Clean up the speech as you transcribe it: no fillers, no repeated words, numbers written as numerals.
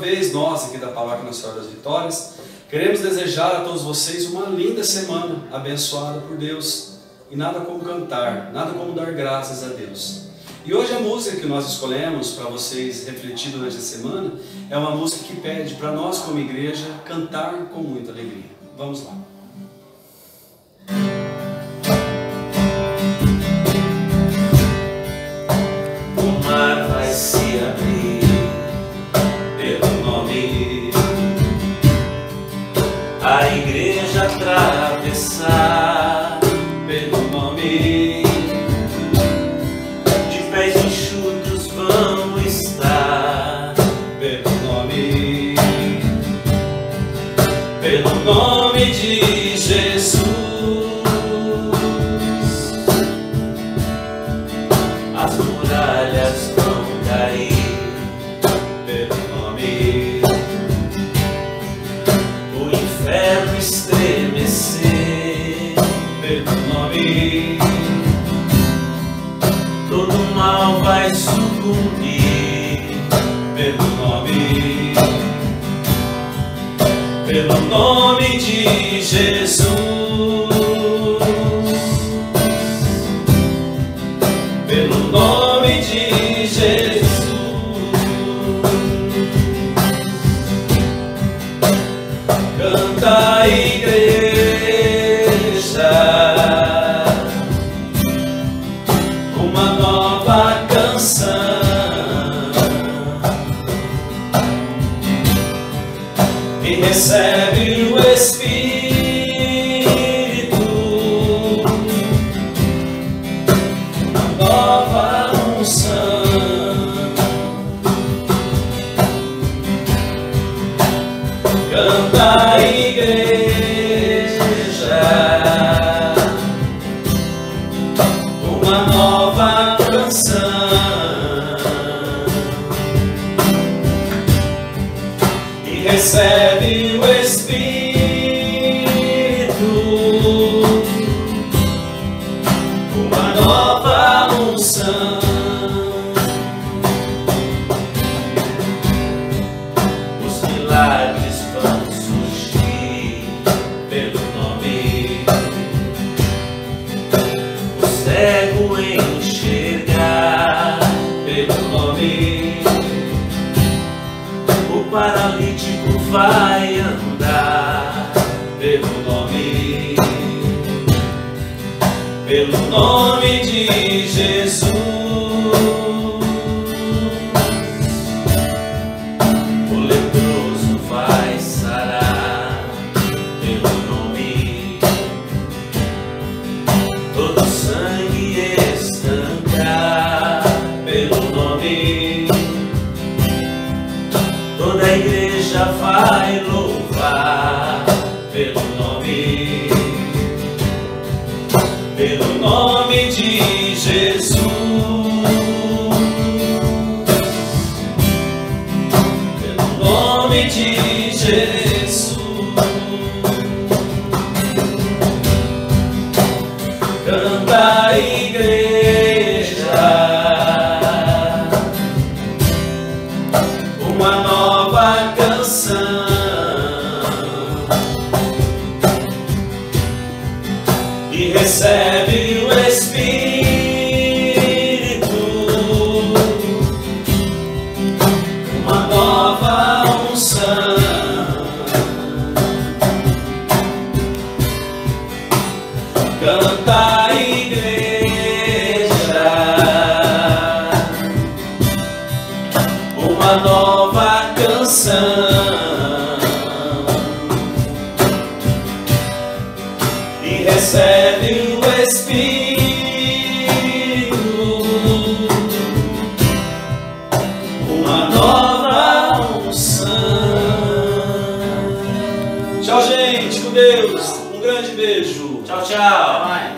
vez, nós aqui da Paróquia Nossa Senhora das Vitórias, queremos desejar a todos vocês uma linda semana, abençoada por Deus. E nada como cantar, nada como dar graças a Deus. E hoje a música que nós escolhemos para vocês refletir durante a semana é uma música que pede para nós como igreja cantar com muita alegria. Vamos lá. O mar vai se abrir pelo nome, a igreja atravessar pelo nome, de pés enxutos vão estar pelo nome de Jesus. As muralhas vão cair pelo nome, o inferno estremecer pelo nome, todo mal vai sucumbir pelo nome de Jesus. Pelo nome de Jesus. Canta a igreja uma nova canção, e recebe o Espírito, uma nova unção. Canta a igreja uma nova canção, e recebe o Espírito, uma nova unção. Os milagres vão surgir pelo nome, o cego enxergar pelo nome, o paralítico vai andar pelo nome de Jesus. O leproso vai sarar pelo nome, todo sangue estancar pelo nome, toda a igreja vai louvar pelo nome de Jesus. Pelo nome de Jesus. Canta a igreja uma nova canção, e recebe o Espírito, uma nova unção. Canta a igreja uma nova canção, e recebe o Espírito, uma nova unção. Tchau, gente, com Deus. Um grande beijo. Tchau, tchau.